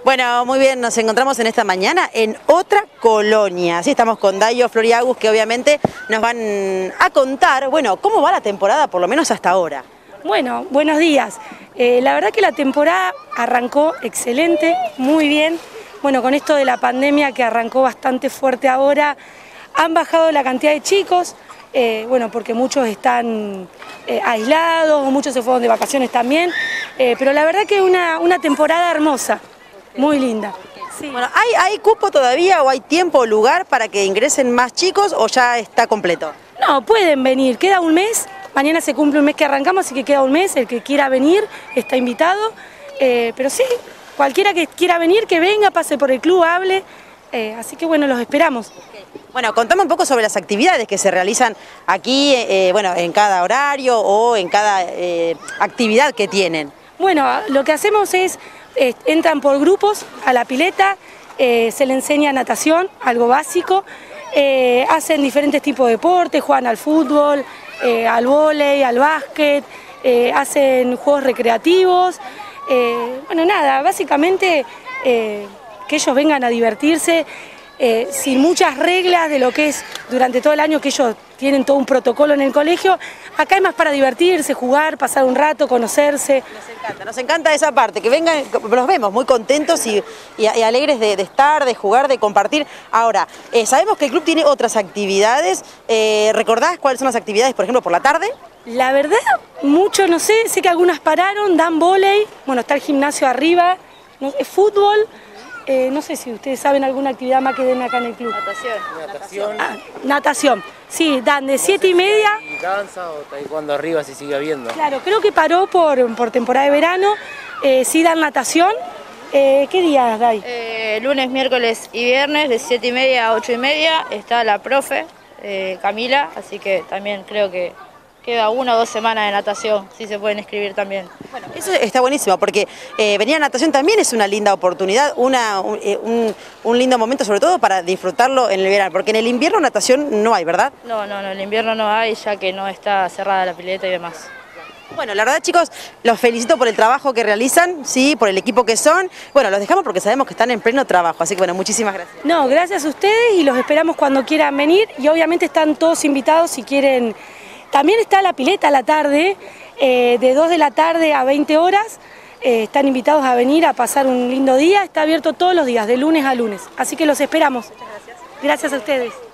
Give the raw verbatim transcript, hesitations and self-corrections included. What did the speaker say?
Bueno, muy bien, nos encontramos en esta mañana en otra colonia. Así estamos con Dayo, Flor y Agus, que obviamente nos van a contar, bueno, cómo va la temporada, por lo menos hasta ahora. Bueno, buenos días. Eh, la verdad que la temporada arrancó excelente, muy bien. Bueno, con esto de la pandemia que arrancó bastante fuerte ahora, han bajado la cantidad de chicos, eh, bueno, porque muchos están eh, aislados, muchos se fueron de vacaciones también, eh, pero la verdad que es una, una temporada hermosa, muy linda. Sí. Bueno, ¿hay, ¿hay cupo todavía o hay tiempo o lugar para que ingresen más chicos o ya está completo? No, pueden venir, queda un mes, mañana se cumple un mes que arrancamos, así que queda un mes, el que quiera venir está invitado, eh, pero sí, cualquiera que quiera venir, que venga, pase por el club, hable, eh, así que bueno, los esperamos. Bueno, contame un poco sobre las actividades que se realizan aquí, eh, bueno, en cada horario o en cada eh, actividad que tienen. Bueno, lo que hacemos es, eh, entran por grupos a la pileta, eh, se les enseña natación, algo básico, eh, hacen diferentes tipos de deportes, juegan al fútbol, eh, al vóley, al básquet, eh, hacen juegos recreativos, eh, bueno, nada, básicamente eh, que ellos vengan a divertirse, Eh, sin muchas reglas de lo que es durante todo el año, que ellos tienen todo un protocolo en el colegio. Acá es más para divertirse, jugar, pasar un rato, conocerse. Nos encanta, nos encanta esa parte, que vengan, los vemos muy contentos y, y, y alegres de, de estar, de jugar, de compartir. Ahora, eh, sabemos que el club tiene otras actividades, eh, ¿recordás cuáles son las actividades, por ejemplo, por la tarde? La verdad, mucho no sé, sé que algunas pararon, dan vóley, bueno, está el gimnasio arriba, no, es fútbol. Eh, no sé si ustedes saben alguna actividad más que den acá en el club. Natación. Natación. Ah, natación. Sí, dan de siete y media. ¿Y danza o taekwondo arriba si sigue habiendo? Claro, creo que paró por, por temporada de verano. Eh, sí dan natación. Eh, ¿Qué días, Dai? Eh, lunes, miércoles y viernes de siete y media a ocho y media está la profe eh, Camila, así que también creo que queda una o dos semanas de natación, si se pueden inscribir también. Bueno, eso está buenísimo, porque eh, venir a natación también es una linda oportunidad, una, un, un, un lindo momento sobre todo para disfrutarlo en el verano, porque en el invierno natación no hay, ¿verdad? No, no, no, en el invierno no hay, ya que no está cerrada la pileta y demás. Bueno, la verdad, chicos, los felicito por el trabajo que realizan, sí, por el equipo que son. Bueno, los dejamos porque sabemos que están en pleno trabajo, así que bueno, muchísimas gracias. No, gracias a ustedes y los esperamos cuando quieran venir y obviamente están todos invitados si quieren. También está la pileta a la tarde, eh, de dos de la tarde a veinte horas, eh, están invitados a venir a pasar un lindo día, está abierto todos los días, de lunes a lunes, así que los esperamos. Muchas gracias. Gracias a ustedes.